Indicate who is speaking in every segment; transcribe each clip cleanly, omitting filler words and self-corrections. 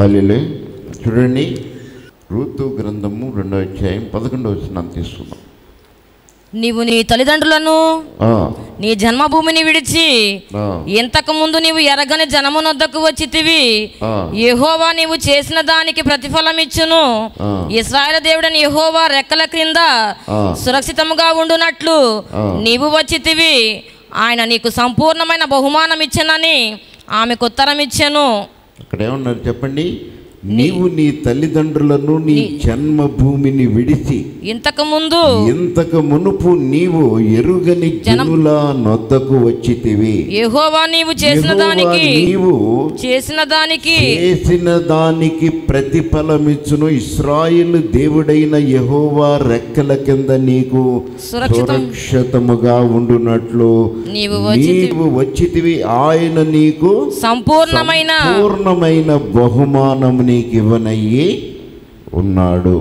Speaker 1: హల్లెలూయా. చూడండి, రూతు గ్రంథము 2వ అధ్యాయం 11వ వచనం తీసుకుందాం.
Speaker 2: నీవు నీ తల్లిదండ్రులను నీ జన్మభూమిని విడిచి ఇంతకు ముందు నీవు ఎరగని జనమునొద్దకు వచ్చితివి. యెహోవా నీవు చేసిన దానికి ప్రతిఫలం ఇచ్చును. ఇశ్రాయేలు దేవుడని యెహోవా రెక్కల క్రింద సురక్షితముగా ఉండునట్లు నీవు వచ్చితివి. ఆయన నీకు సంపూర్ణమైన బహుమానం ఇచ్చెనని ఆమెకు ఉత్తరం ఇచ్చెను.
Speaker 1: అక్కడ ఏమన్నారు చెప్పండి? నీవు నీ తల్లిదండ్రులను నీ జన్మభూమిని విడిచి ఇంతకు మునుపు నీవు ఎరుగని జనుల నొద్దకు వచ్చితివి.
Speaker 2: యెహోవా నీవు చేసిన
Speaker 1: దానికి ప్రతిఫలమిచ్చును. ఇశ్రాయేలు దేవుడైన యెహోవా రెక్కల కింద నీకు సురక్షితముగా ఉండునట్లు నీవు వచ్చితివి. ఆయన నీకు సంపూర్ణమైన బహుమానము నీకు ఇవ్వనయ్యి ఉన్నాడు.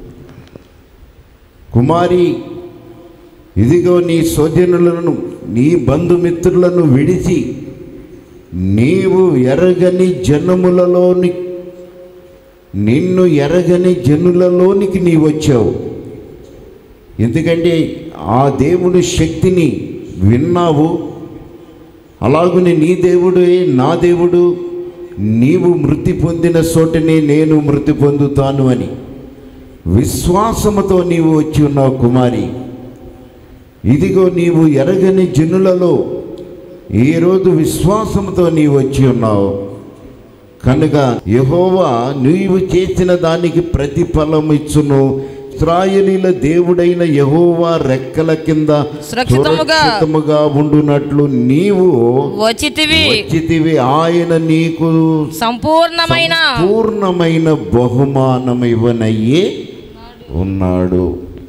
Speaker 1: కుమారి, ఇదిగో నీ స్వజనులను నీ బంధుమిత్రులను విడిచి నీవు ఎరగని జనములలోని నిన్ను ఎరగని జనులలోనికి నీ వచ్చావు. ఎందుకంటే ఆ దేవుని శక్తిని విన్నావు. అలాగనే నీ దేవుడే నా దేవుడు, నీవు మృతి పొందిన చోటనే నేను మృతి పొందుతాను అని విశ్వాసముతో నీవు వచ్చి ఉన్నావు. కుమారి, ఇదిగో నీవు ఎరగని జనులలో ఈరోజు విశ్వాసముతో నీవు వచ్చి ఉన్నావు కనుక యెహోవా నీవు చేసిన దానికి ప్రతిఫలం ఇచ్చును. ఇశ్రాయేలీల దేవుడైన యెహోవా రెక్కల కింద సురక్షితముగా ఉండునట్లు నీవు వచ్చితివి. ఆయన నీకు సంపూర్ణమైన బహుమానం ఇవ్వనయ్యే ఉన్నాడు.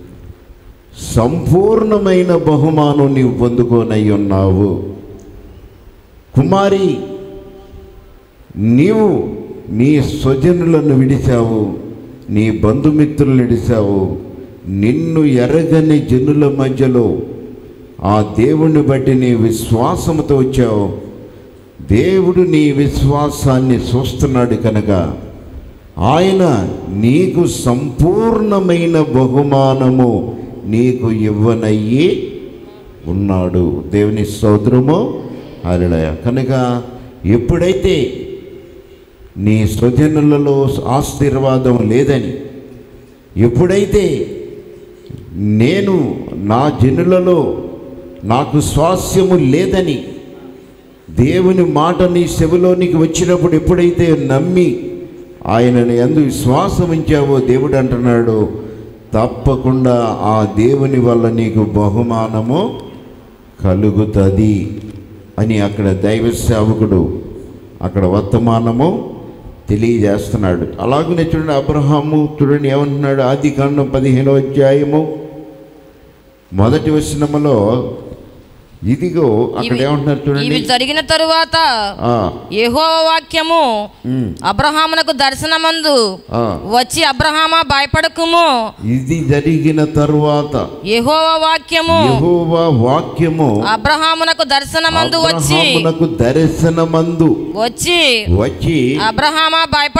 Speaker 1: సంపూర్ణమైన బహుమానం నీవు పొందుకోనయ్యి ఉన్నావు. కుమారి, నీవు నీ స్వజనులను విడిచావు, నీ బంధుమిత్రులను విడిచావు. నిన్ను ఎరగని జనుల మధ్యలో ఆ దేవుని బట్టి నీ విశ్వాసంతో వచ్చావు. దేవుడు నీ విశ్వాసాన్ని చూస్తున్నాడు కనుక ఆయన నీకు సంపూర్ణమైన బహుమానము నీకు ఇవ్వనయ్యి ఉన్నాడు. దేవుని స్తోత్రము. హల్లెలూయా. కనుక ఎప్పుడైతే నీ స్వజనులలో ఆశీర్వాదం లేదని, ఎప్పుడైతే నేను నా జనులలో నాకు స్వాస్యము లేదని దేవుని మాట నీ చెవిలోనికి వచ్చినప్పుడు ఎప్పుడైతే నమ్మి ఆయనని యందు విశ్వాసం ఉంచావో దేవుడు అంటున్నాడు, తప్పకుండా ఆ దేవుని వల్ల నీకు బహుమానము కలుగుతుంది అని అక్కడ దైవ సేవకుడు అక్కడ వర్తమానము తెలియజేస్తున్నాడు. అలాగనే చూడండి, అబ్రహాము చూడండి ఏమంటున్నాడు? ఆదికాండం 15వ అధ్యాయము 1వ వచనములో ఇదిగో అక్కడ ఏమంటున్నారు చూడండి.
Speaker 2: ఇవి జరిగిన తరువాత యెహోవా వాక్యము అబ్రహామునకు దర్శనమందు వచ్చి, అబ్రహామా భయపడకుము.
Speaker 1: ఇది జరిగిన తరువాత యెహోవా వాక్యము అబ్రహామునకు దర్శనమందు వచ్చి
Speaker 2: అబ్రహామా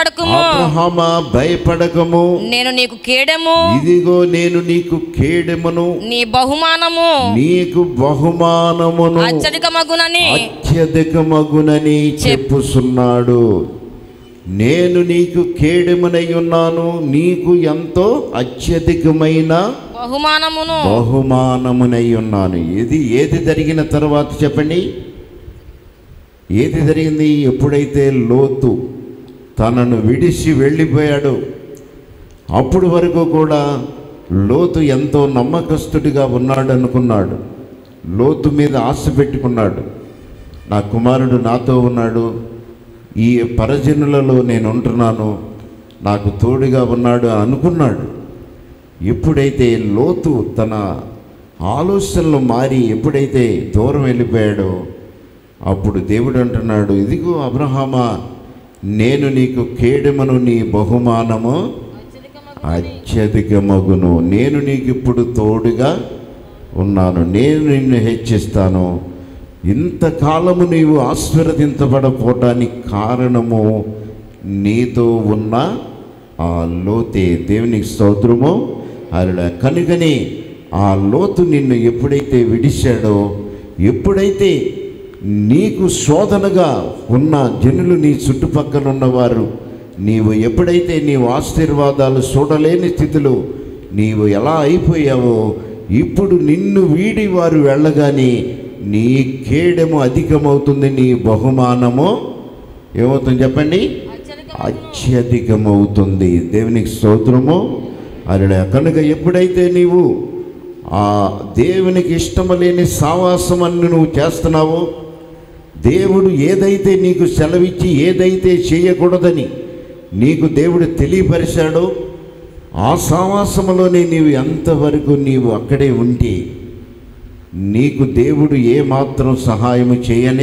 Speaker 1: భయపడకము,
Speaker 2: నేను నీకు కేడెము,
Speaker 1: ఇదిగో నేను నీకు కేడెమును,
Speaker 2: నీ బహుమానము
Speaker 1: నీకు బహుమానమును అత్యధికమగునని చెప్పుచున్నాడు. నేను నీకు కేడెమునై ఉన్నాను, నీకు ఎంతో అత్యధికమైన బహుమానమునై ఉన్నాను. ఏది జరిగిన తర్వాత చెప్పండి? ఏది జరిగింది? ఎప్పుడైతే లోతు తనను విడిచి వెళ్ళిపోయాడు, అప్పుడు వరకు కూడా లోతు ఎంతో నమ్మకస్తుడిగా ఉన్నాడు అనుకున్నాడు. లోతు మీద ఆశ పెట్టుకున్నాడు. నా కుమారుడు నాతో ఉన్నాడు, ఈ పరజనులలో నేను ఉంటున్నాను, నాకు తోడుగా ఉన్నాడు అనుకున్నాడు. ఎప్పుడైతే లోతు తన ఆలోచనలు మారి ఎప్పుడైతే దూరం వెళ్ళిపోయాడో అప్పుడు దేవుడు అంటున్నాడు, ఇదిగో అబ్రహామా, నేను నీకు కేడెమును, నీ బహుమానము అత్యధికమగును. నేను నీకు ఇప్పుడు తోడుగా ఉన్నాను, నేను నిన్ను హెచ్చిస్తాను. ఇంతకాలము నీవు ఆశీర్వదించబడపోవటానికి కారణము నీతో ఉన్న ఆ లోతే. దేవునికి స్తోత్రము. అలా కనుకని ఆ లోతు నిన్ను ఎప్పుడైతే విడిచాడో, ఎప్పుడైతే నీకు శోధనగా ఉన్న జనులు, నీ చుట్టుపక్కల ఉన్నవారు, నీవు ఎప్పుడైతే నీవు ఆశీర్వాదాలు చూడలేని స్థితిలో నీవు ఎలా అయిపోయావో, ఇప్పుడు నిన్ను వీడి వారు వెళ్ళగానే నీ కేడము అధికమవుతుంది, నీ బహుమానము ఏమవుతుంది చెప్పండి? అత్యధికమవుతుంది. దేవునికి స్తోత్రము. అలా కనుక ఎప్పుడైతే నీవు ఆ దేవునికి ఇష్టము లేని సావాసమని నువ్వు చేస్తున్నావో, దేవుడు ఏదైతే నీకు సెలవిచ్చి ఏదైతే చేయకూడదని నీకు దేవుడు తెలియపరిచాడో, ఆ సావాసములోనే నీవు ఎంతవరకు నీవు అక్కడే ఉంటే నీకు దేవుడు ఏమాత్రం సహాయము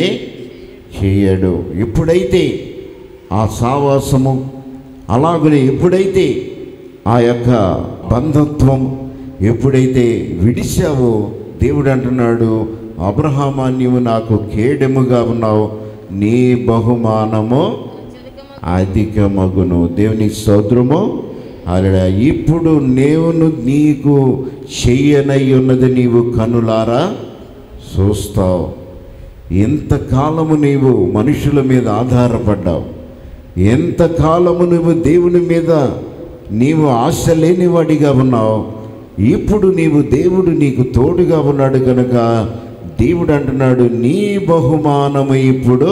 Speaker 1: చేయడు. ఎప్పుడైతే ఆ సావాసము, అలాగనే ఎప్పుడైతే ఆ యొక్క బంధత్వం ఎప్పుడైతే విడిచావో, దేవుడు అంటున్నాడు, అబ్రహామా నీవు నాకు కేడెముగా ఉన్నావు, నీ బహుమానము అధికమగును. దేవునికి స్తోత్రము. అలా ఇప్పుడు నేను నీకు చెయ్యనై ఉన్నది నీవు కనులారా చూస్తావు. ఎంతకాలము నీవు మనుషుల మీద ఆధారపడ్డావు, ఎంతకాలము నువ్వు దేవుని మీద నీవు ఆశ లేనివాడిగా ఉన్నావు. ఇప్పుడు దేవుడు నీకు తోడుగా ఉన్నాడు కనుక దేవుడు అంటున్నాడు, నీ బహుమానము ఇప్పుడు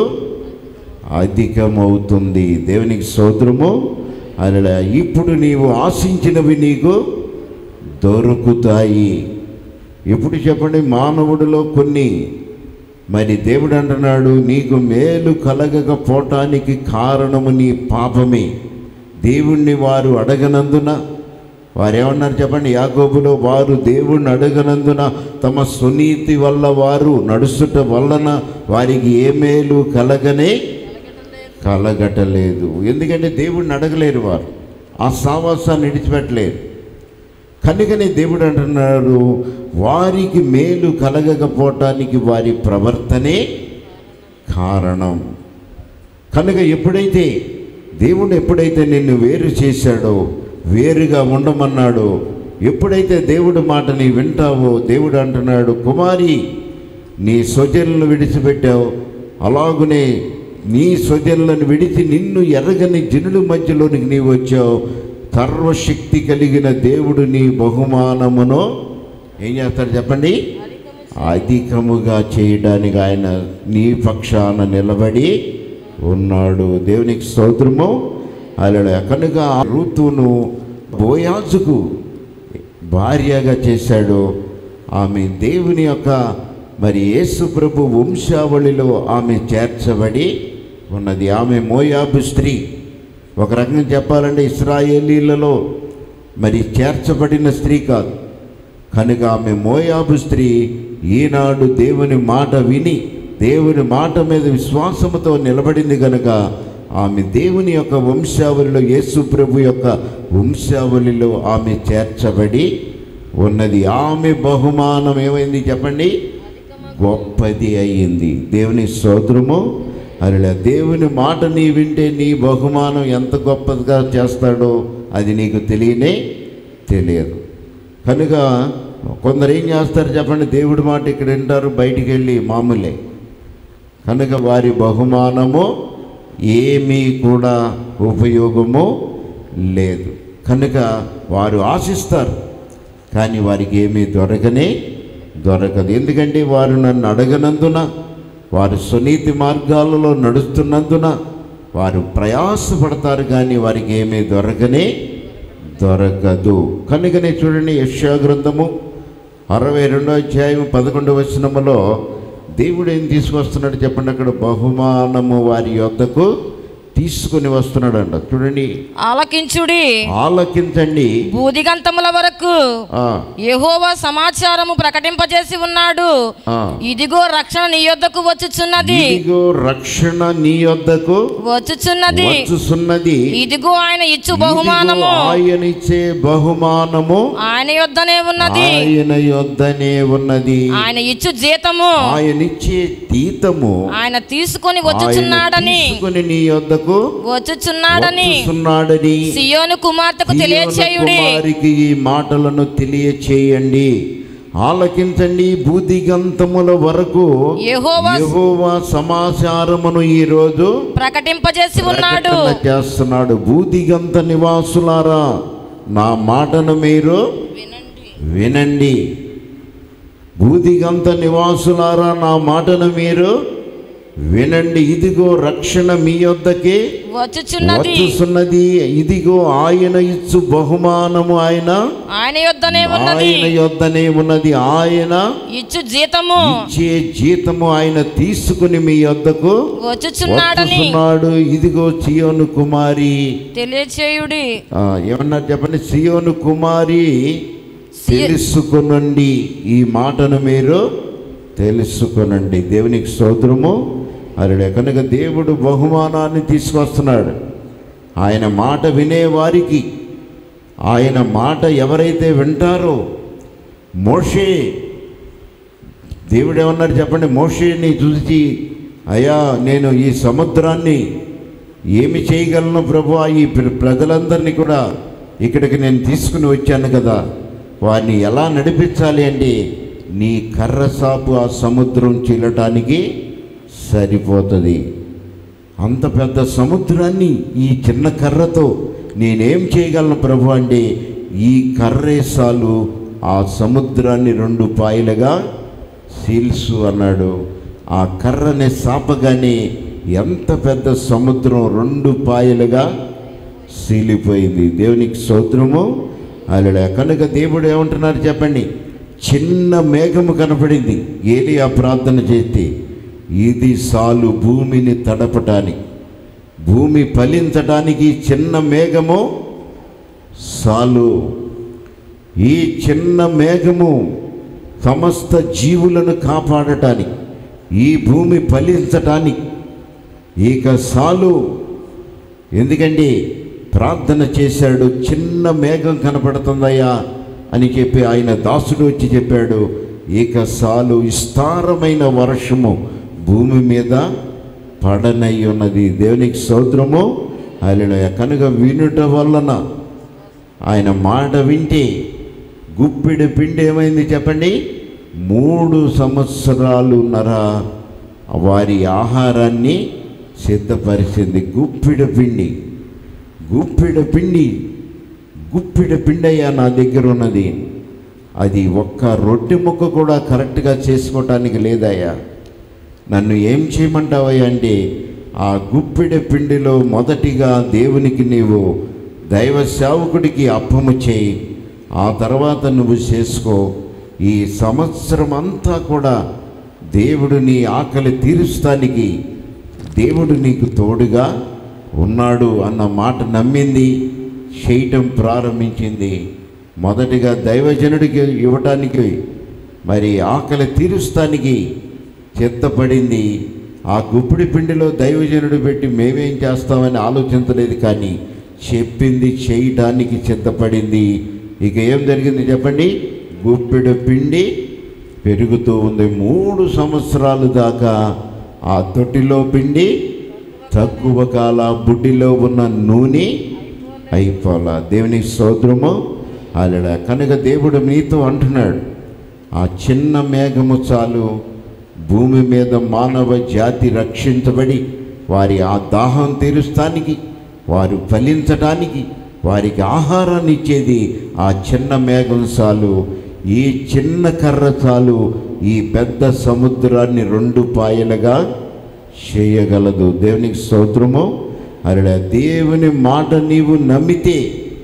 Speaker 1: అధికమవుతుంది. దేవునికి స్తోత్రము. అలా ఇప్పుడు నీవు ఆశించినవి నీకు దొరుకుతాయి. ఇప్పుడు చెప్పండి, మానవుడిలో కొన్ని మరి దేవుడు అంటున్నాడు, నీకు మేలు కలగకపోవటానికి కారణము నీ పాపమే. దేవుణ్ణి వారు అడగనందున, వారేమన్నారు చెప్పండి? యాకోబులో, వారు దేవుణ్ణి అడగనందున తమ సునీతి వల్ల వారు నడుచుట వలన వారికి ఏ మేలు కలగటలేదు. ఎందుకంటే దేవుడిని అడగలేరు, వారు ఆ సావాసాన్ని విడిచిపెట్టలేరు. కనుకనే దేవుడు అంటున్నాడు, వారికి మేలు కలగకపోవటానికి వారి ప్రవర్తనే కారణం. కనుక ఎప్పుడైతే నిన్ను వేరు చేశాడో, వేరుగా ఉండమన్నాడో, ఎప్పుడైతే దేవుడి మాటని వింటావో, దేవుడు అంటున్నాడు, కుమారి నీ స్వజనులను విడిచిపెట్టావు, అలాగునే నీ స్వజనులను విడిచి నిన్ను ఎరగని జనుల మధ్యలోనికి నీవు వచ్చావు. సర్వశక్తి కలిగిన దేవుడు నీ బహుమానమును ఏం చేస్తాడు చెప్పండి? అధికముగా చేయడానికి ఆయన నీ పక్షాన నిలబడి ఉన్నాడు. దేవునికి స్తోత్రము. అలా కనుక రూతును బోయాజుకు భార్యగా చేశాడు. ఆమె దేవుని యొక్క మరి యేసు ప్రభు వంశావళిలో ఆమె చేర్చబడి ఉన్నది. ఆమె మోయాబు స్త్రీ. ఒక రకంగా చెప్పాలంటే ఇశ్రాయేలీలలో మరి చేర్చబడిన స్త్రీ కాదు. కనుక ఆమె మోయాబు స్త్రీ ఈనాడు దేవుని మాట విని దేవుని మాట మీద విశ్వాసముతో నిలబడింది కనుక ఆమె దేవుని యొక్క వంశావళిలో, యేసు ప్రభు యొక్క వంశావళిలో ఆమె చేర్చబడి ఉన్నది. ఆమె బహుమానం ఏమైంది చెప్పండి? గొప్పది అయ్యింది. దేవుని స్తోత్రము. అలా దేవుని మాట నీ వింటే నీ బహుమానం ఎంత గొప్పదిగా చేస్తాడో అది నీకు తెలియదు. కనుక కొందరు ఏం చేస్తారు చెప్పండి? దేవుడి మాట ఇక్కడ వింటారు, బయటికి వెళ్ళి మామూలే. కనుక వారి బహుమానము ఏమీ కూడా ఉపయోగము లేదు. కనుక వారు ఆశిస్తారు, కానీ వారికి ఏమీ దొరకదు. ఎందుకంటే వారు నన్ను అడగనందున, వారు సునీతి మార్గాలలో నడుస్తున్నందున వారు ప్రయాసపడతారు, కానీ వారికి ఏమీ దొరకదు. కనుకనే చూడండి, యెషయా గ్రంథము 62వ అధ్యాయం 11వ వచనములో దేవుడు ఏం తీసుకొస్తున్నాడు చెప్పండి? అక్కడ బహుమానము వారి యొద్దకు తీసుకుని వస్తున్నాడంట. చూడండి, ఆలకించండి,
Speaker 2: భూదిగంతముల వరకు యెహోవా సమాచారము ప్రకటింపజేసి ఉన్నాడు. ఇదిగో రక్షణ నీ యొద్దకు వచ్చుచున్నది,
Speaker 1: వచ్చుచున్నది.
Speaker 2: ఇదిగో ఆయన ఇచ్చు బహుమానము,
Speaker 1: ఆయన ఇచ్చే బహుమానము
Speaker 2: ఆయన యొద్దనే
Speaker 1: ఉన్నది.
Speaker 2: ఆయన ఇచ్చు జీతము,
Speaker 1: ఆయన ఇచ్చే జీతము
Speaker 2: ఆయన తీసుకొని వచ్చుచున్నాడని
Speaker 1: నీ యొద్దకు యొద్దకు
Speaker 2: వచ్చుచున్నాడని
Speaker 1: సియోను
Speaker 2: కుమార్తెకు తెలియచేయుడి.
Speaker 1: కుమారికి ఈ మాటలను తెలియచేయండి. ఆలకించండి. భూదిగంతముల వరకు యెహోవా సమాచారమును ఈ రోజు
Speaker 2: ప్రకటింపజేసి ఉన్నాడు,
Speaker 1: చేస్తున్నాడు. భూదిగంత నివాసులారా, నా మాటను మీరు వినండి. భూదిగంత నివాసులారా, నా మాటను మీరు వినండి. ఇదిగో రక్షణ మీ యొద్దకి వచ్చుచున్నది. ఇదిగో ఆయన ఇచ్చు బహుమానము ఆయన యొద్దనే ఉన్నది. ఆయన
Speaker 2: ఇచ్చే
Speaker 1: జీతము ఆయన తీసుకుని మీ యొద్దకు వచ్చుచున్నాడు. ఇదిగో సియోను కుమారి
Speaker 2: తెలియచేయుడి.
Speaker 1: ఏమన్నారు చెప్పండి? సియోను కుమారి తెలుసుకొనండి. ఈ మాటను మీరు తెలుసుకొనండి. దేవునికి స్తోత్రము. అరే కనుక దేవుడు బహుమానాన్ని తీసుకొస్తున్నాడు. ఆయన మాట వినేవారికి, ఆయన మాట ఎవరైతే వింటారో, మోషే, దేవుడు ఏమన్నాడు చెప్పండి? మోషేని చూసి, అయ్యా నేను ఈ సముద్రాన్ని ఏమి చేయగలను ప్రభువా? ఈ ప్రజలందరినీ కూడా ఇక్కడికి నేను తీసుకుని వచ్చాను కదా, వారిని ఎలా నడిపించాలి అంటే, నీ కర్ర సాపు ఆ సముద్రం చీలటానికి సరిపోతుంది. అంత పెద్ద సముద్రాన్ని ఈ చిన్న కర్రతో నేనేం చేయగలను ప్రభు అంటే, ఈ కర్రేసాలు ఆ సముద్రాన్ని 2 పాయలుగా సీల్సు అన్నాడు. ఆ కర్రని సాపగానే ఎంత పెద్ద సముద్రం 2 పాయలుగా సీలిపోయింది. దేవునికి స్తోత్రము. అలా కనుక దేవుడు ఏమంటున్నారు చెప్పండి? చిన్న మేఘము కనపడింది. ఏలియా ప్రార్థన చేస్తే, ఇది సాలు భూమిని తడపటానికి, భూమి ఫలించటానికి చిన్న మేఘము సాలు. ఈ చిన్న మేఘము సమస్త జీవులను కాపాడటానికి, ఈ భూమి ఫలించటానికి ఇక సాలు. ఎందుకంటే ప్రార్థన చేశాడు, చిన్న మేఘం కనపడుతుందయ్యా అని చెప్పి ఆయన దాసుడు వచ్చి చెప్పాడు, ఇక సాలు, విస్తారమైన వర్షము భూమి మీద పడనై ఉన్నది. దేవునికి స్తోత్రము. హల్లెలూయా. కనుక వినుట వలన, ఆయన మాట వింటే గుప్పిడి పిండి ఏమైంది చెప్పండి? 3 సంవత్సరాలున్నర వారి ఆహారాన్ని సిద్ధపరిచింది. గుప్పిడి పిండి, గుప్పిడి పిండి, గుప్పిడి పిండి అయ్యా నా దగ్గర ఉన్నది. అది ఒక్క రొట్టె ముక్క కూడా కరెక్ట్గా చేసుకోవటానికి లేదయ్యా, నన్ను ఏం చేయమంటావయ్యా అంటే, ఆ గుప్పిడి పిండిలో మొదటిగా దేవునికి నీవు దైవ సేవకుడికి అప్పము చేయి, ఆ తర్వాత నువ్వు చేసుకో. ఈ సంవత్సరం అంతా కూడా దేవుడు నీ ఆకలి తీరుస్తానికి దేవుడు నీకు తోడుగా ఉన్నాడు అన్న మాట నమ్మింది, చేయటం ప్రారంభించింది. మొదటిగా దైవజనుడికి ఇవ్వటానికి, మరి ఆకలి తీరుస్తానికి చిత్తపడింది. ఆ గుప్పిడి పిండిలో దైవజనుడు పెట్టి మేమేం చేస్తామని ఆలోచించలేదు, కానీ చెప్పింది చేయటానికి చిత్తపడింది. ఇక ఏం జరిగింది చెప్పండి? గుప్పిడి పిండి పెరుగుతూ ఉంది. 3 సంవత్సరాలు దాకా ఆ తొట్టిలో పిండి తక్కువ కాల, బుడ్డిలో ఉన్న నూనె అయిపోలా. దేవునికి స్తోత్రము. అలా కనుక దేవుడు మీతో అంటున్నాడు, ఆ చిన్న మేఘము చాలు, భూమి మీద మానవ జాతి రక్షించబడి వారి ఆ దాహం తీరుస్తానికి, వారు ఫలించటానికి, వారికి ఆహారాన్ని ఇచ్చేది ఆ చిన్న మేఘం చాలు. ఈ చిన్న కర్ర చాలు ఈ పెద్ద సముద్రాన్ని 2 పాయలుగా చేయగలదు. దేవునికి స్తోత్రము. అలా దేవుని మాట నీవు నమ్మితే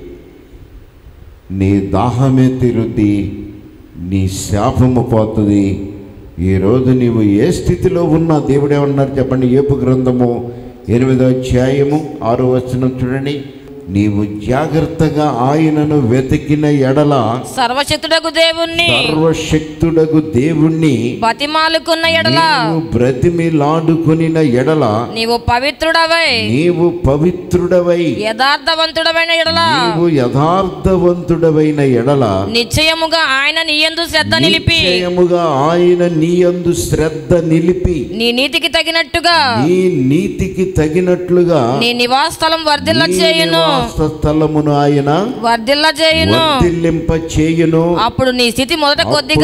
Speaker 1: నీ దాహమే తీరుద్ది, నీ శాపము పోతుంది. ఈరోజు నీవు ఏ స్థితిలో ఉన్నా దేవుడు ఏమన్నారు చెప్పండి? యోబు గ్రంథము 8వ అధ్యాయము 6వ వచనం చూడండి. నీవు జాగ్రత్తగా ఆయనను వెతికిన ఎడల
Speaker 2: సర్వశక్తుడగు
Speaker 1: దేవుణ్ణి
Speaker 2: బతిమాలుకున్న ఎడల
Speaker 1: బ్రతిమిలాడుకొనిన ఎడల
Speaker 2: నీవు పవిత్రుడవై యథార్థవంతుడవైన ఎడల నిశ్చయముగా ఆయన నీయందు శ్రద్ధ నిలిపి నీ నీతికి తగినట్టుగా నీ నివాస స్థలం వర్ధిల్ల చేయును.
Speaker 1: స్థలమును ఆయన
Speaker 2: వర్ధిల్లింప
Speaker 1: చేయును.
Speaker 2: అప్పుడు నీ స్థితి మొదటిగా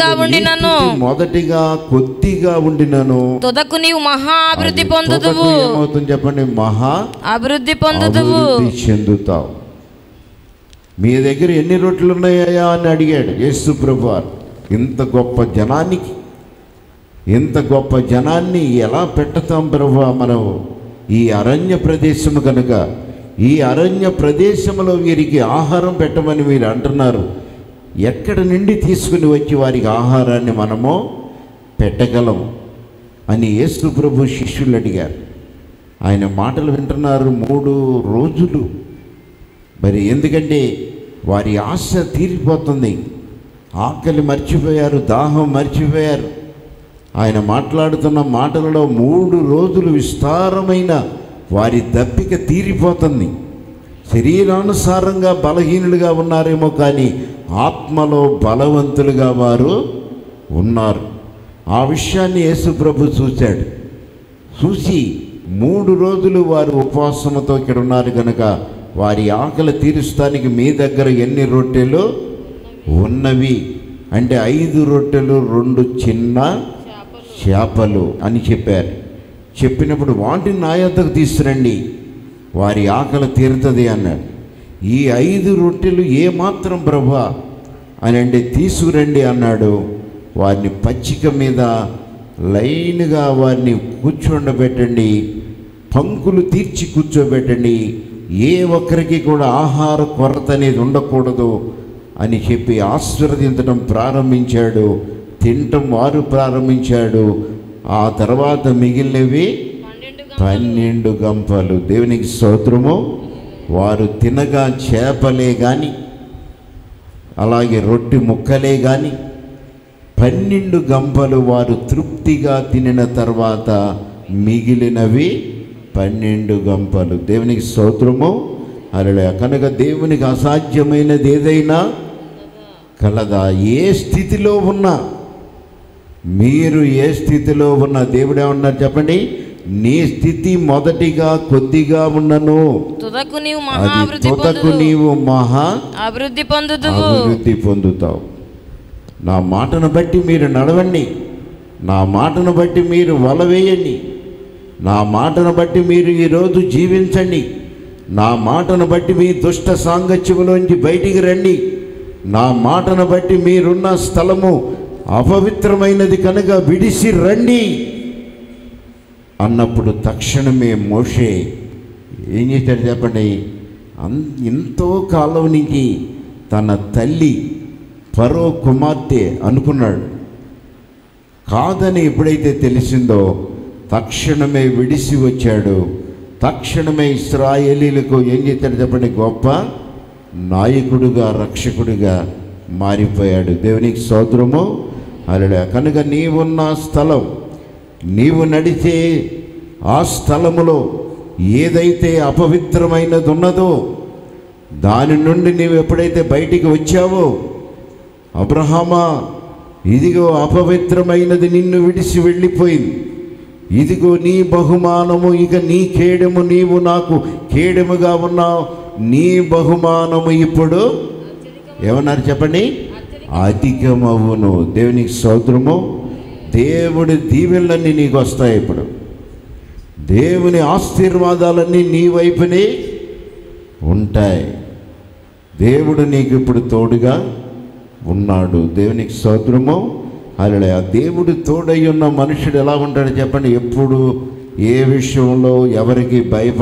Speaker 2: కొద్దిగా ఉండినను తుదకు నీవు మహా అభివృద్ధి పొందుదువు.
Speaker 1: ఏమవుతుంది చెప్పండి? మహా
Speaker 2: అభివృద్ధి పొందుదువు,
Speaker 1: చెందుతావు. మీ దగ్గర ఎన్ని రొట్టెలు ఉన్నాయా అని అడిగాడు యేసు ప్రభువారు. ఇంత గొప్ప జనాన్ని ఎలా పెట్టుతాం ప్రభువా మనం? ఈ అరణ్య ప్రదేశము కనుక ఈ అరణ్య ప్రదేశంలో వీరికి ఆహారం పెట్టమని మీరు అంటున్నారు. ఎక్కడి నుండి తీసుకుని వచ్చి వారికి ఆహారాన్ని మనము పెట్టగలం అని యేసు ప్రభు శిష్యులు అడిగారు. ఆయన మాటలు వింటున్నారు 3 రోజులు. మరి ఎందుకంటే వారి ఆశ తీరిపోతుంది, ఆకలి మర్చిపోయారు, దాహం మర్చిపోయారు. ఆయన మాట్లాడుతున్న మాటలలో 3 రోజులు విస్తారమైన వారి దప్పిక తీరిపోతుంది. శరీరానుసారంగా బలహీనులుగా ఉన్నారేమో కానీ ఆత్మలో బలవంతులుగా వారు ఉన్నారు. ఆ విషయాన్ని యేసు ప్రభు చూశాడు. చూసి 3 రోజులు వారు ఉపవాసంతో ఇక్కడ ఉన్నారు కనుక వారి ఆకలి తీరుస్తానికి మీ దగ్గర ఎన్ని రొట్టెలు ఉన్నవి అంటే 5 రొట్టెలు 2 చిన్న చేపలు అని చెప్పారు. చెప్పినప్పుడు వాటిని నా యొద్దకు తీసుకురండి, వారి ఆకలి తీరుతుంది అన్నాడు. ఈ 5 రొట్టెలు ఏమాత్రం ప్రభువా అని అంటే తీసుకురండి అన్నాడు. వారిని పచ్చిక మీద లైన్గా వారిని కూర్చోబెట్టండి, పంకులు తీర్చి కూర్చోబెట్టండి, ఏ ఒక్కరికి కూడా ఆహార కొరత అనేది ఉండకూడదు అని చెప్పి ఆశీర్వదించడం ప్రారంభించాడు. తినటం వారు ప్రారంభించాడు. ఆ తర్వాత మిగిలినవి 12 గంపలు. దేవునికి స్తోత్రము. వారు తినగా చేపలే కానీ అలాగే రొట్టె ముక్కలే కానీ 12 గంపలు వారు తృప్తిగా తినిన తర్వాత మిగిలినవి 12 గంపలు. దేవునికి స్తోత్రము. హల్లెలూయా. కనుక దేవునికి అసాధ్యమైనది ఏదైనా కలదా? ఏ స్థితిలో ఉన్నా, మీరు ఏ స్థితిలో ఉన్నా దేవుడు ఏమన్నారు చెప్పండి? నీ స్థితి మొదటిగా కొద్దిగా ఉన్నను,
Speaker 2: తుదకు నీవు
Speaker 1: మహా
Speaker 2: అభివృద్ధి
Speaker 1: పొందుతావు. నా మాటను బట్టి మీరు నడవండి, నా మాటను బట్టి మీరు వల వేయండి, నా మాటను బట్టి మీరు ఈరోజు జీవించండి, నా మాటను బట్టి మీ దుష్ట సాంగత్యములోంచి బయటికి రండి, నా మాటను బట్టి మీరున్న స్థలము అపవిత్రమైనది కనుక విడిసి రండి అన్నప్పుడు తక్షణమే మోషే ఏం చేశాడు చెప్పండి? ఎంతో కాలం నుంచి తన తల్లి ఫరో కుమార్తె అనుకున్నాడు. కాదని ఎప్పుడైతే తెలిసిందో తక్షణమే విడిసి వచ్చాడు. తక్షణమే ఇశ్రాయేలీలకు ఏం చేశాడు చెప్పండి? గొప్ప నాయకుడుగా, రక్షకుడిగా మారిపోయాడు. దేవునికి స్తోత్రము. హల్లెలూయా. కనుక నీవున్న స్థలం, నీవు నడిచే ఆ స్థలములో ఏదైతే అపవిత్రమైనది ఉన్నదో దాని నుండి నీవు ఎప్పుడైతే బయటికి వచ్చావో, అబ్రహామా ఇదిగో అపవిత్రమైనది నిన్ను విడిచి వెళ్ళిపోయింది, ఇదిగో నీ బహుమానము, ఇక నీ కేడము, నీవు నాకు కేడముగా ఉన్నావు, నీ బహుమానము ఇప్పుడు ఏమన్నారు చెప్పండి? అధికమవును. దేవునికి స్తోత్రము. దేవుడి దీవెనలన్నీ నీకు వస్తాయి. ఇప్పుడు దేవుని ఆశీర్వాదాలన్నీ నీ వైపునే ఉంటాయి. దేవుడు నీకు ఇప్పుడు తోడుగా ఉన్నాడు. దేవునికి స్తోత్రము. హల్లెలూయా. దేవుడు తోడై ఉన్న మనుషుడు ఎలా ఉంటాడు చెప్పండి? ఎప్పుడు ఏ విషయంలో ఎవరికి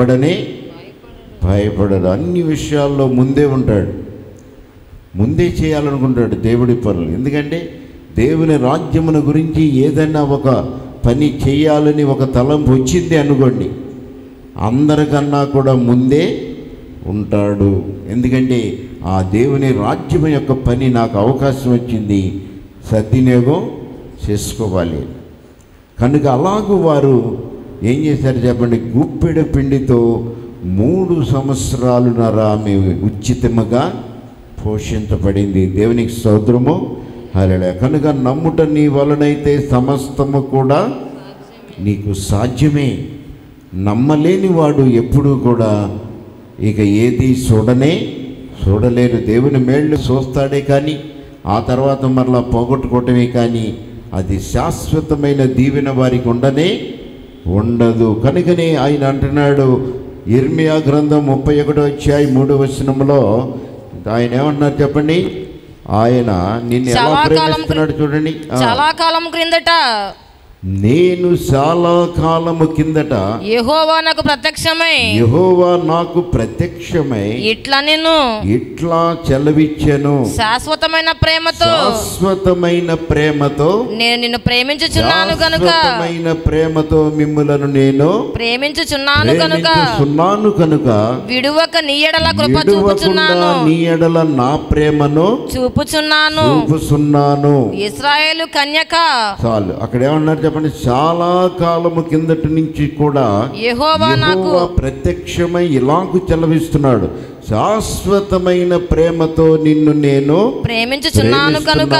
Speaker 1: భయపడడు. అన్ని విషయాల్లో ముందే ఉంటాడు, ముందే చేయాలనుకుంటాడు దేవుడి పనులు. ఎందుకంటే దేవుని రాజ్యమును గురించి ఏదైనా ఒక పని చేయాలని ఒక తలంపు వచ్చింది అనుకోండి, అందరికన్నా కూడా ముందే ఉంటాడు. ఎందుకంటే ఆ దేవుని రాజ్యం యొక్క పని నాకు అవకాశం వచ్చింది, సద్వినియోగం చేసుకోవాలి. కనుక అలాగూ వారు ఏం చేశారు చెప్పండి, గుప్పెడు పిండితో 3 సంవత్సరాలున్నర ఆమె ఉచితముగా పోషించబడింది. దేవునికి స్తోత్రము, హల్లెలూయా. కనుక నమ్ముట నీ వలనైతే సమస్తము కూడా నీకు సాధ్యమే. నమ్మలేని వాడు ఎప్పుడూ కూడా ఇక ఏది చూడలేరు. దేవుని మేళ్ళు చూస్తాడే కానీ ఆ తర్వాత మరలా పోగొట్టుకోవటమే కానీ అది శాశ్వతమైన దీవెన వారికి ఉండదు. కనుకనే ఆయన అంటున్నాడు ఇర్మియా గ్రంథం 31:3 ఆయన ఏమన్నారు చెప్పండి, ఆయన నిన్ను ఎలా ప్రేమిస్తున్నాడు చూడండి.
Speaker 2: చాలా కాలం క్రిందట
Speaker 1: నేను చాలా కాలము కిందట
Speaker 2: యెహోవా నాకు ప్రత్యక్షమై ఇట్లా చెలవిచ్చెను, శాశ్వతమైన ప్రేమతో నేను నిన్ను ప్రేమించుచున్నాను గనుక,
Speaker 1: ప్రేమతో మిమ్ములను నేను
Speaker 2: ప్రేమించుచున్నాను
Speaker 1: కనుక
Speaker 2: విడువక నీ ఎడల కృప చూపుచున్నాను,
Speaker 1: నీ ఎడల నా ప్రేమను
Speaker 2: చూపుచున్నాను. ఇశ్రాయేలు కన్యక.
Speaker 1: చాలు, అక్కడ ఏమన్నారు చెప్పండి, చాలా కాలము కిందటి నుంచి కూడా
Speaker 2: యెహోవా
Speaker 1: ప్రత్యక్షమై ఇలాగు చెలవిస్తున్నాడు, శాశ్వతమైన ప్రేమతో నిన్ను నేను
Speaker 2: ప్రేమించుచున్నాను కనుక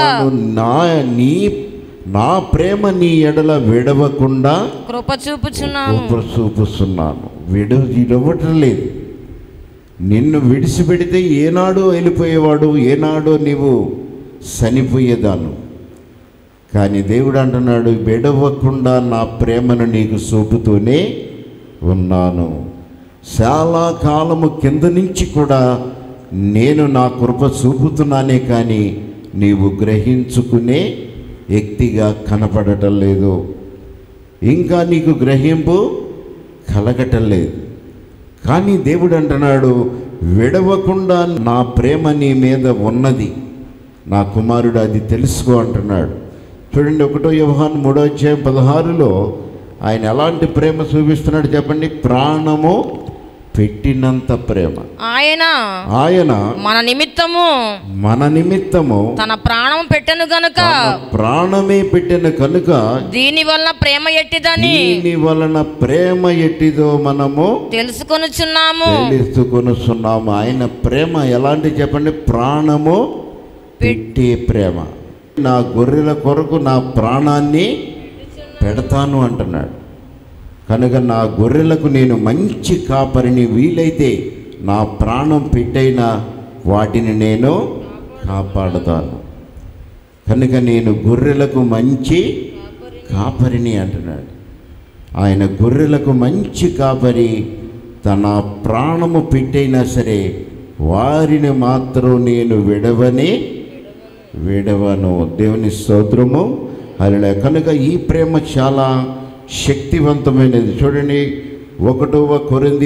Speaker 1: నా ప్రేమ నీ ఎడల విడవకుండా
Speaker 2: కృప చూపుచున్నాను.
Speaker 1: విడవటం లేదు. నిన్ను విడిచిపెడితే ఏనాడో వెళ్ళిపోయేవాడు, ఏనాడో నీవు చనిపోయేదాను. కానీ దేవుడు అంటున్నాడు, విడవకుండా నా ప్రేమను నీకు చూపుతూనే ఉన్నాను. చాలా కాలము కింద నుంచి కూడా నేను నా కృప చూపుతున్నానే కానీ నీవు గ్రహించుకునే వ్యక్తిగా కనపడటం లేదు, ఇంకా నీకు గ్రహింపు కలగటం లేదు. కానీ దేవుడు అంటున్నాడు, విడవకుండా నా ప్రేమ నీ మీద ఉన్నది, నా కుమారుడు అది తెలుసుకో అంటున్నాడు. చూడండి 1 యోహాను 3:16 ఆయన ఎలాంటి ప్రేమ చూపిస్తున్నాడు చెప్పండి, ప్రాణము పెట్టినంత ప్రేమ.
Speaker 2: ఆయన మన నిమిత్తము తన ప్రాణం పెట్టెను గనుక,
Speaker 1: ప్రాణమే పెట్టెను కనుక
Speaker 2: దీని వలన
Speaker 1: ప్రేమ ఎట్టిదో మనము
Speaker 2: తెలుసుకొనుచున్నాము.
Speaker 1: ఆయన ప్రేమ ఎలాంటి చెప్పండి, ప్రాణము పెట్టే ప్రేమ. నా గొర్రెల కొరకు నా ప్రాణాన్ని పెడతాను అంటున్నాడు. కనుక నా గొర్రెలకు నేను మంచి కాపరిని, వీలైతే నా ప్రాణం పెట్టైనా వాటిని నేను కాపాడుతాను. కనుక నేను గొర్రెలకు మంచి కాపరిని అంటున్నాడు. ఆయన గొర్రెలకు మంచి కాపరి, తన ప్రాణము పెట్టైనా సరే వారిని మాత్రం నేను విడవను. దేవుని స్తోత్రము, హల్లెలూయా. కనుక ఈ ప్రేమ చాలా శక్తివంతమైనది. చూడండి 1 కొరింథీ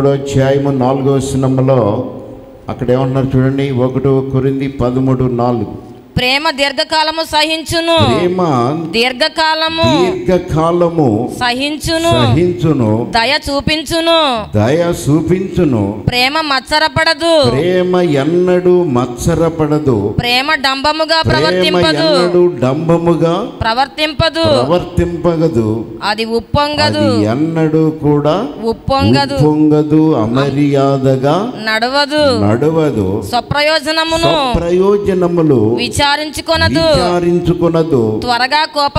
Speaker 1: 13:4 అక్కడ ఏమన్నారు చూడండి, 1 కొరింథీ 13:4
Speaker 2: ప్రేమ దీర్ఘకాలము సహించును,
Speaker 1: దీర్ఘకాలము
Speaker 2: సహించును, దయ చూపించును, ప్రేమ మత్సరపడదు,
Speaker 1: ప్రేమ ఎన్నడూ మత్సరపడదు,
Speaker 2: ప్రేమ డంబముగా ప్రవర్తింపదు, అది ఉప్పొంగదు,
Speaker 1: ఎన్నడూ కూడా
Speaker 2: ఉప్పొంగదు,
Speaker 1: అమర్యాదగా నడవదు, స్వప్రయోజనములు విచారించుకొనదు, త్వరగా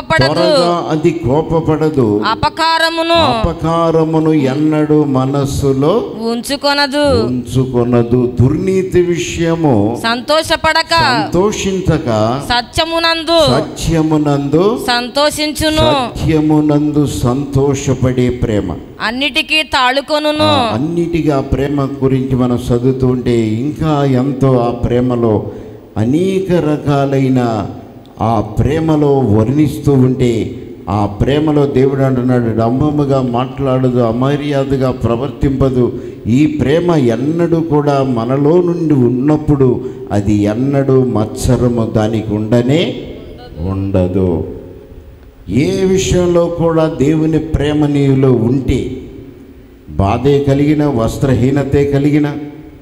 Speaker 1: కోపపడదు, అపకారమును ఎన్నడూ మనస్సులో ఉంచుకొనదు, దుర్నీతి విషయము సంతోషించక సత్యమునందు సంతోషపడే ప్రేమ.
Speaker 2: అన్నిటికీ తాళుకొనును.
Speaker 1: అన్నిటికీ ఆ ప్రేమ గురించి మనం చదువుతుంటే ఇంకా ఎంతో ఆ ప్రేమలో అనేక రకాలైన ఆ ప్రేమలో వర్ణిస్తూ ఉంటే, ఆ ప్రేమలో దేవుడు అంటున్నాడు, డంబముగా మాట్లాడదు, అమర్యాదగా ప్రవర్తింపదు. ఈ ప్రేమ ఎన్నడూ కూడా మనలో నుండి ఉన్నప్పుడు అది ఎన్నడూ మత్సరము దానికి ఉండదు. ఏ విషయంలో కూడా దేవుని ప్రేమ నీలో ఉంటే, బాధే కలిగిన, వస్త్రహీనతే కలిగిన,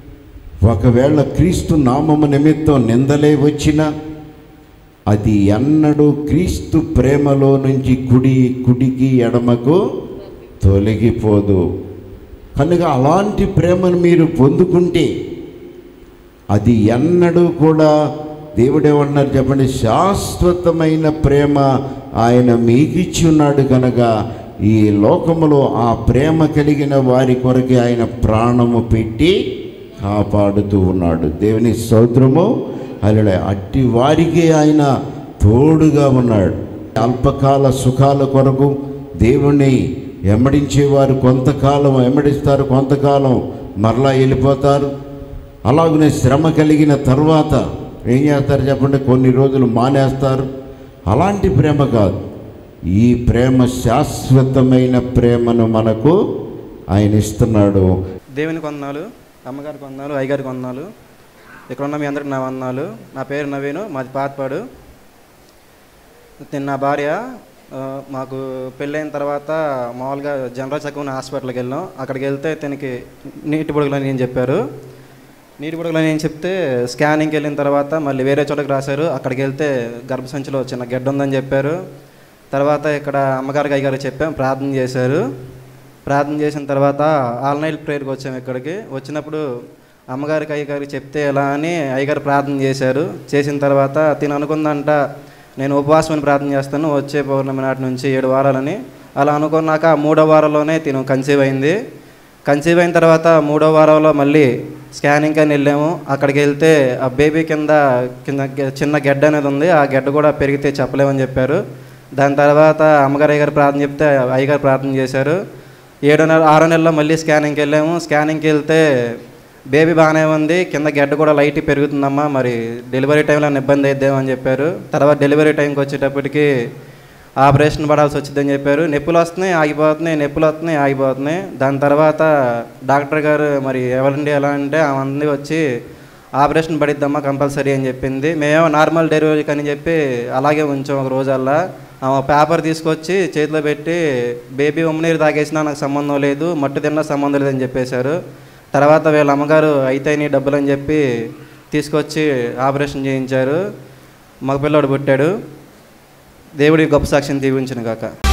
Speaker 1: ఒకవేళ క్రీస్తు నామము నిమిత్తం నిందలే వచ్చినా అది ఎన్నడూ క్రీస్తు ప్రేమలో నుంచి కుడికి ఎడమకు తొలగిపోదు. కనుక అలాంటి ప్రేమను మీరు పొందుకుంటే అది ఎన్నడూ కూడా దేవుడేమన్నారు చెప్పండి, శాశ్వతమైన ప్రేమ ఆయన మీకు ఇచ్చి ఉన్నాడు. కనుక ఈ లోకములో ఆ ప్రేమ కలిగిన వారి కొరకే ఆయన ప్రాణము పెట్టి కాపాడుతూ ఉన్నాడు. దేవుని స్తోత్రము. అలా అట్టి వారికి ఆయన తోడుగా ఉన్నాడు. అల్పకాల సుఖాల కొరకు దేవుణ్ణి వెంబడించేవారు కొంతకాలం వెంబడిస్తారు, కొంతకాలం మరలా వెళ్ళిపోతారు. అలాగనే శ్రమ కలిగిన తర్వాత ఏం చేస్తారు చెప్పండి, కొన్ని రోజులు మానేస్తారు. అలాంటి ప్రేమ కాదు. ఈ ప్రేమ శాశ్వతమైన ప్రేమను మనకు ఆయన ఇస్తున్నాడు.
Speaker 3: దేవునికి వందనాలు, అమ్మగారికి వందనాలు, అయ్యగారికి వందనాలు, ఇక్కడ ఉన్న మీ అందరికి నా వందనాలు. నా పేరు నవీను, మాది పాతపాడు. నా భార్య మాకు పెళ్ళైన తర్వాత మామూలుగా జనరల్ చక్కని హాస్పిటల్కి వెళ్ళాం. అక్కడికి వెళ్తే తనకి నీటి బుడగలని ఏం చెప్పారు. నీటి బుడగలని ఏం చెప్తే స్కానింగ్కి వెళ్ళిన తర్వాత మళ్ళీ వేరే చోటకి రాశారు. అక్కడికి వెళ్తే గర్భసంచిలో చిన్న గడ్డ ఉందని చెప్పారు. తర్వాత ఇక్కడ అమ్మగారికి అయ్యగారికి చెప్పాం, ప్రార్థన చేశారు. ప్రార్థన చేసిన తర్వాత ఆల్ నైట్ ప్రేయర్కి వచ్చాము. ఇక్కడికి వచ్చినప్పుడు అమ్మగారికి అయ్యగారికి చెప్తే ఎలా అని అయ్యగారు ప్రార్థన చేశారు. చేసిన తర్వాత తిను అనుకుందంట, నేను ఉపవాసమని ప్రార్థన చేస్తాను వచ్చే పౌర్ణమి నాటి నుంచి 7 వారాలని. అలా అనుకున్నాక 3వ వారంలోనే తిను కన్సీవ్ అయింది. కన్సీవ్ అయిన తర్వాత 3వ వారంలో మళ్ళీ స్కానింగ్ అని వెళ్ళాము. అక్కడికి వెళ్తే ఆ బేబీ కింద చిన్న గెడ్డ అనేది ఉంది, ఆ గెడ్డ కూడా పెరిగితే చెప్పలేమని చెప్పారు. దాని తర్వాత అమ్మగారు అయ్యగారు ప్రార్థన చెప్తే అయ్యగారు ప్రార్థన చేశారు. 6వ నెలలో మళ్ళీ స్కానింగ్కి వెళ్ళాము. స్కానింగ్కి వెళ్తే బేబీ బాగానే ఉంది, కింద గెడ్డ కూడా లైట్ పెరుగుతుందమ్మా, మరి డెలివరీ టైంలో ఇబ్బంది అయిద్దామని చెప్పారు. తర్వాత డెలివరీ టైంకి వచ్చేటప్పటికి ఆపరేషన్ పడాల్సి వచ్చిందని చెప్పారు. నొప్పులు వస్తున్నాయి ఆగిపోతున్నాయి, నొప్పులు వస్తున్నాయి ఆగిపోతున్నాయి. దాని తర్వాత డాక్టర్ గారు మరి ఎవరండి ఎలా అంటే ఆమె వచ్చి ఆపరేషన్ పడిద్దమ్మా కంపల్సరీ అని చెప్పింది. మేమేమో నార్మల్ డెలివరీకి అని చెప్పి అలాగే ఉంచాం. ఒక రోజల్లా ఆమె పేపర్ తీసుకొచ్చి చేతిలో పెట్టి బేబీ ఉమ్మనీరు తాగేసినా నాకు సంబంధం లేదు, మట్టు తిన్నా సంబంధం లేదని చెప్పేశారు. తర్వాత వీళ్ళ అమ్మగారు అయితే నీ డబ్బులు అని చెప్పి తీసుకొచ్చి ఆపరేషన్ చేయించారు. మగ పిల్లోడు పుట్టాడు. దేవుడి గొప్ప సాక్ష్యం దీవించును గాక.